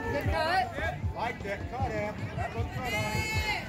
Good cut. Like that cut, Em. That looked good on it.